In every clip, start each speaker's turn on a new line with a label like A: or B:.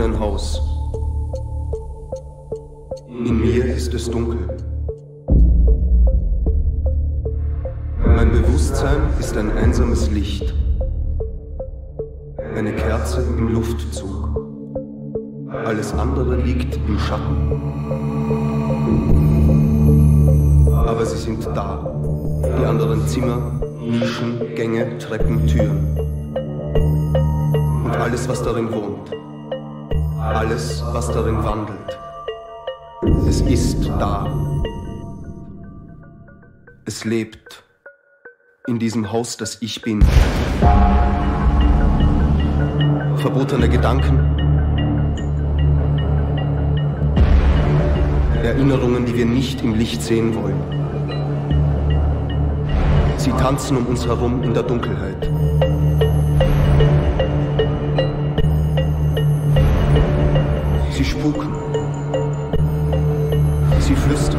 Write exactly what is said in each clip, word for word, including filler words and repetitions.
A: ein Haus. In mir ist es dunkel. Mein Bewusstsein ist ein einsames Licht. Eine Kerze im Luftzug. Alles andere liegt im Schatten. Aber sie sind da. Die anderen Zimmer, Nischen, Gänge, Treppen, Türen. Und alles, was darin wohnt. Alles, was darin wandelt. Es ist da. Es lebt. In diesem Haus, das ich bin. Verbotene Gedanken. Erinnerungen, die wir nicht im Licht sehen wollen. Sie tanzen um uns herum in der Dunkelheit. Sie spuken. Sie flüstern.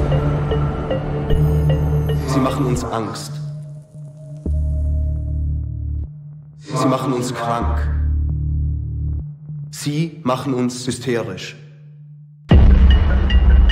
A: Sie machen uns Angst. Sie machen uns krank. Sie machen uns hysterisch.